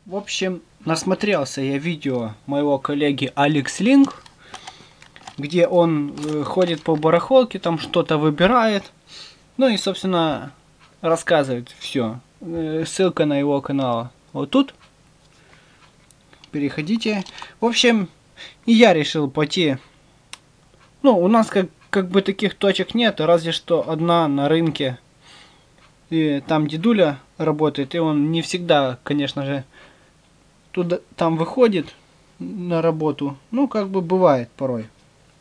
В общем, насмотрелся я видео моего коллеги Алекс Линк, где он ходит по барахолке, там что-то выбирает. Ну и, собственно, рассказывает все. Ссылка на его канал вот тут. Переходите. В общем, и я решил пойти. Ну, у нас как бы таких точек нет, разве что одна на рынке. И там дедуля работает, и он не всегда, конечно же, там выходит на работу. Ну, как бы бывает порой.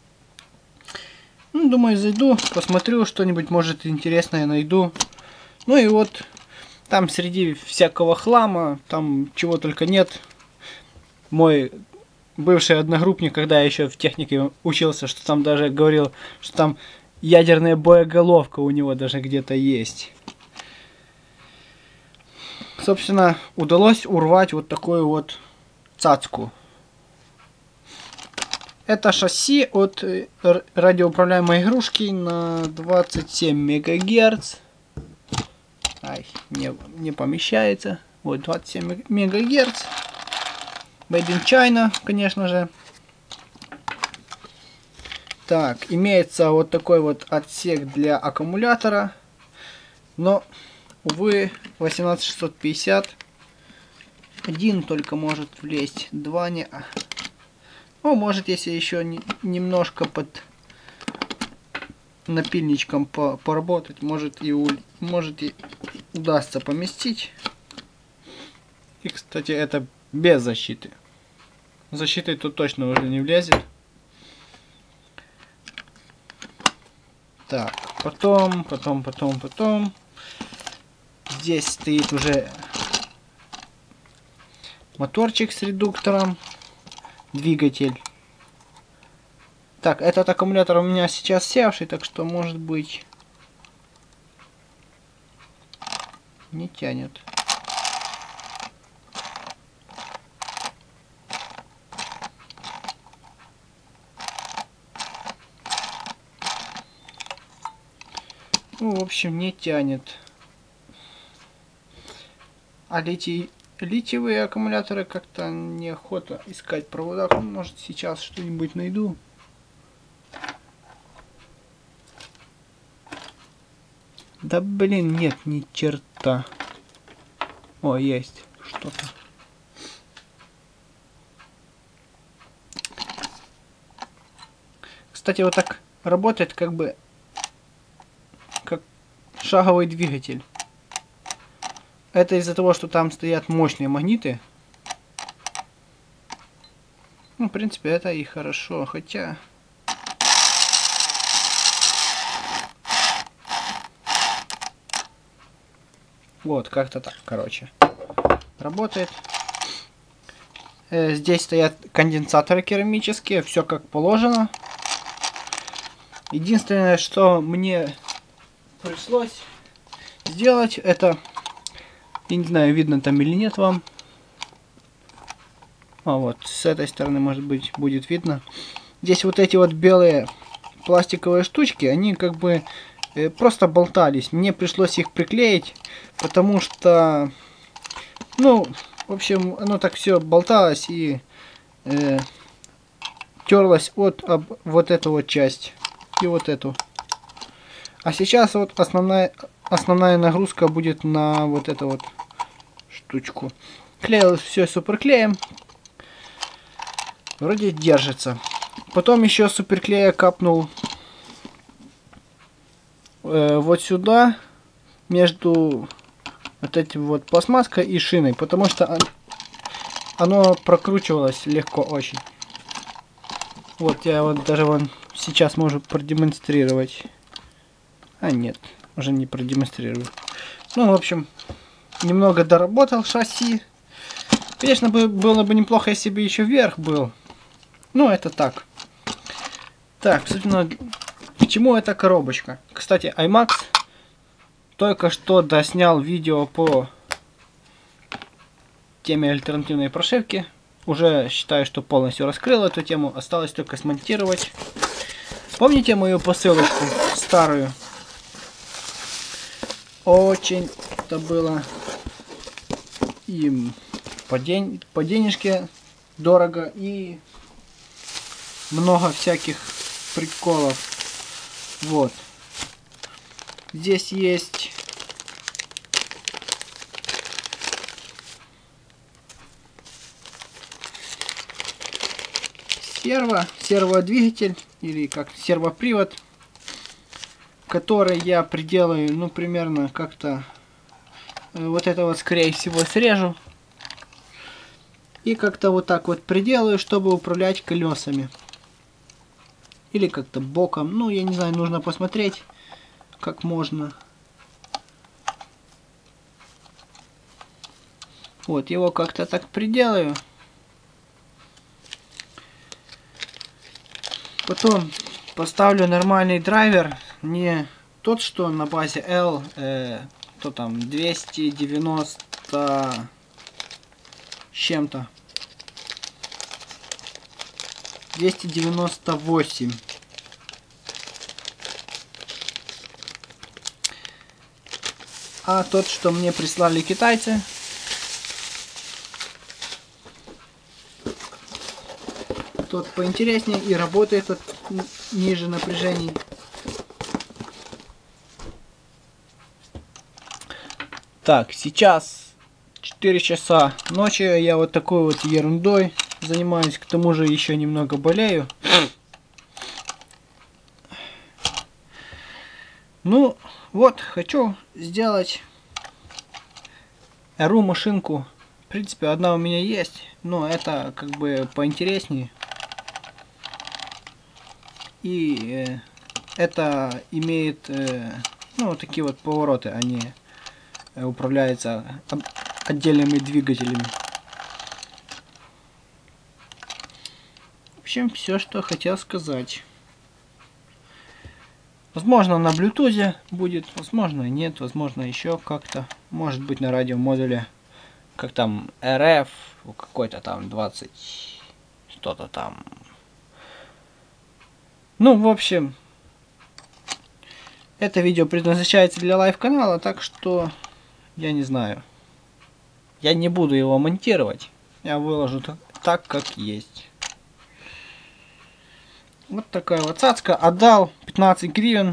Ну, думаю, зайду, посмотрю, что-нибудь, может, интересное найду. Ну и вот, там среди всякого хлама, там чего только нет. Мой бывший одногруппник, когда я еще в технике учился, что там даже говорил, что там ядерная боеголовка у него даже где-то есть. Собственно, удалось урвать вот такую вот цацку. Это шасси от радиоуправляемой игрушки на 27 мегагерц. Ай, не помещается. Вот 27 мегагерц. Made in China, конечно же. Так, имеется вот такой вот отсек для аккумулятора. Но, увы, 18650. Один только может влезть, два не. Ну, может, если еще немножко под напильничком поработать, может и удастся поместить. И, кстати, это без защиты. Защитой тут точно уже не влезет. Так, потом. Здесь стоит уже моторчик с редуктором, двигатель. Так, этот аккумулятор у меня сейчас севший, так что может быть не тянет. Ну, в общем, не тянет. А литиевые аккумуляторы как-то неохота искать провода. Может, сейчас что-нибудь найду. Да блин, нет, ни черта. О, есть что-то. Кстати, вот так работает как бы как шаговый двигатель. Это из-за того, что там стоят мощные магниты. Ну, в принципе, это и хорошо, хотя... Вот, как-то так, короче. Работает. Здесь стоят конденсаторы керамические, все как положено. Единственное, что мне пришлось сделать, это... Я не знаю, видно там или нет вам. А вот, с этой стороны, может быть, будет видно. Здесь вот эти вот белые пластиковые штучки, они как бы просто болтались. Мне пришлось их приклеить, потому что, ну, в общем, оно так все болталось и терлось об вот эту вот часть и вот эту. А сейчас вот основная нагрузка будет на вот эту вот штучку. Клеилось все суперклеем. Вроде держится. Потом еще суперклея капнул вот сюда, между вот этим вот пластмасской и шиной, потому что оно прокручивалось легко очень. Вот я вот даже вон сейчас могу продемонстрировать. А нет, уже не продемонстрирую. Ну, в общем, немного доработал шасси. Конечно, было бы неплохо, если бы еще вверх был. Ну, это так. Так, собственно, к чему эта коробочка? Кстати, IMAX только что доснял видео по теме альтернативной прошивки. Уже считаю, что полностью раскрыл эту тему. Осталось только смонтировать. Помните мою посылочку старую? Очень это было им по денежке дорого и много всяких приколов. Вот. Здесь есть серводвигатель или как сервопривод, который я приделаю, ну, примерно как-то вот это вот, скорее всего, срежу и как-то вот так вот приделаю, чтобы управлять колесами или как-то боком. Ну, я не знаю, нужно посмотреть, как можно. Вот, его как-то так приделаю. Потом поставлю нормальный драйвер, не тот, что на базе L, то там 290 чем-то. 298. А тот, что мне прислали китайцы, тот поинтереснее и работает от ниже напряжений. Так, сейчас 4 часа ночи, я вот такой вот ерундой занимаюсь, к тому же еще немного болею. Ну, вот, хочу сделать RU машинку. В принципе, одна у меня есть, но это как бы поинтереснее. И это имеет, ну, вот такие вот повороты, они управляются отдельными двигателями. В общем, все, что хотел сказать. Возможно, на Bluetooth будет, возможно, нет, возможно, еще как-то. Может быть, на радиомодуле, как там, RF, какой-то там 20, что-то там. Ну, в общем, это видео предназначается для лайв-канала, так что я не знаю. Я не буду его монтировать, я выложу так, как есть. Вот такая вот цацка. Отдал 15 гривен.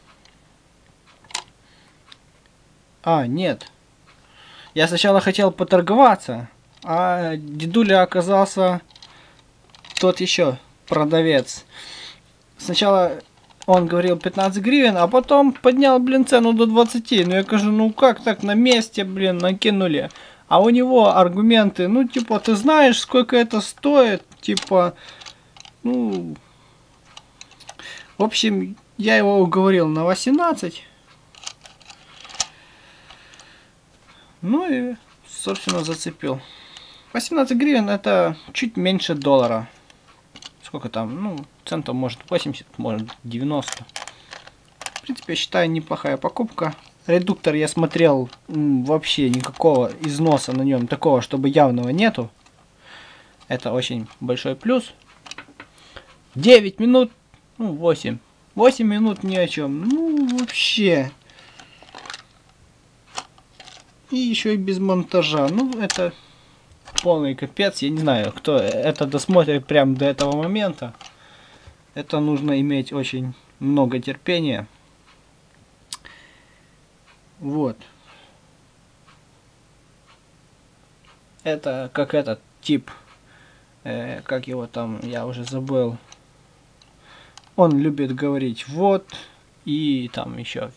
А, нет. Я сначала хотел поторговаться, а дедуля оказался тот еще продавец. Сначала он говорил 15 гривен, а потом поднял, блин, цену до 20. Ну я говорю, ну как так на месте, блин, накинули. А у него аргументы, ну типа, ты знаешь, сколько это стоит? Типа, ну... В общем, я его уговорил на 18. Ну и, собственно, зацепил. 18 гривен это чуть меньше доллара. Сколько там? Ну, центов может 80, может 90. В принципе, я считаю, неплохая покупка. Редуктор я смотрел, вообще никакого износа на нем такого, чтобы явного нету. Это очень большой плюс. 9 минут, ну 8. 8 минут ни о чем. Ну, вообще. И еще и без монтажа. Ну, это полный капец. Я не знаю, кто это досмотрит прямо до этого момента. Это нужно иметь очень много терпения. Вот. Это как этот тип. Как его там, я уже забыл. Он любит говорить вот. И там еще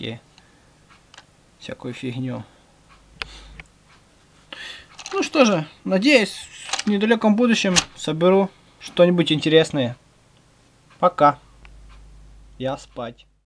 всякую фигню. Ну что же, надеюсь, в недалеком будущем соберу что-нибудь интересное. Пока. Я спать.